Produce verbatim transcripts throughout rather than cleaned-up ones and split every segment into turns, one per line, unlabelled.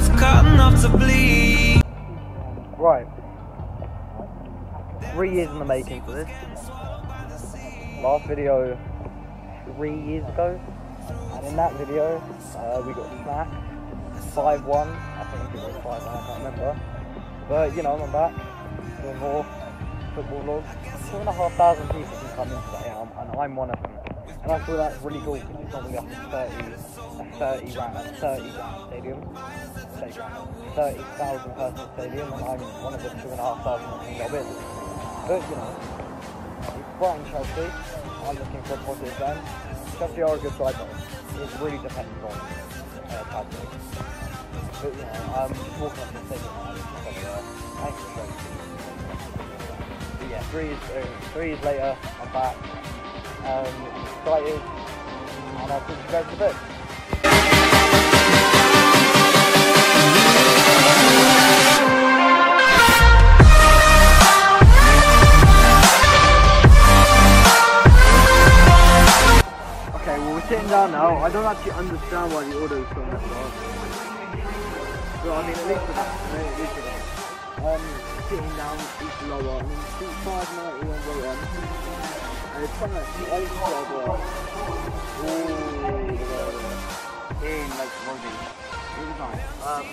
was cut enough to bleed.
Right. Three years in the making for this. Last video three years ago. And in that video, uh, we got smacked. five one. I think it was five one, I can't remember. But, you know, I'm back. Doing more football vlogs. Two and a half thousand people can come into that, yeah, and I'm one of them. And I feel that's really cool because it's normally like a thirty, a thirty round, a thirty round stadium, thirty thousand person stadium, and I'm one of the two and a half thousand that can go in. But you know, it's Brighton Chelsea. I'm looking for a positive then. Chelsea are a good side though. It really depends on uh, Chelsea. But you know, um, just walking up to the stadium, I just like, uh, thanks for Chelsea. But yeah, three years, uh, three years later, I'm back. Um, excited, and I'll put you guys to bed. Okay, well we're sitting down now. I don't actually understand why the audio is so messed up. Well, I mean, at least for that, at least for that. Um, sitting down, it's lower, and then seat five ninety on way on. And it's kind of like the eight side there. Ooh, in like Rosie. It was nice. Um,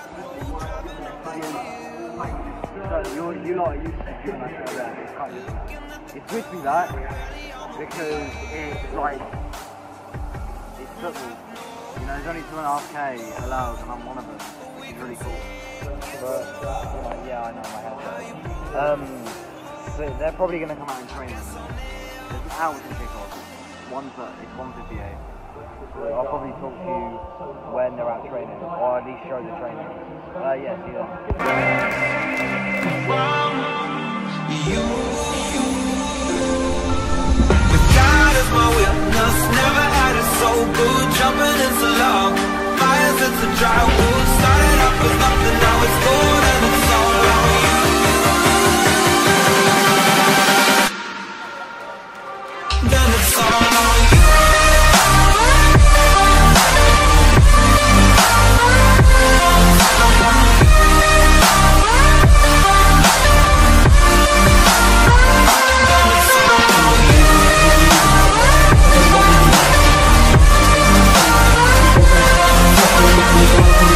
so you, you lot are used to doing that show there. It's kind of, it's with me that, because it's like, it's football. You know, there's only two and a half K allowed, and I'm one of them. It's really cool. But, uh, yeah, I know my head. Um, so they're probably going to come out and train. There's hours to kick off. One's at, it's one fifty-eight. So I'll probably talk to you when they're out training, or at least show the training. Uh, yeah, see you then.
You, with God as my witness, never had it so good. Jumping into love, fires into dry wood. Started up with nothing, now it's good, and it's all on you. Then it's all on you.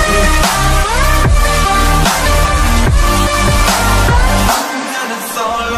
Then it's all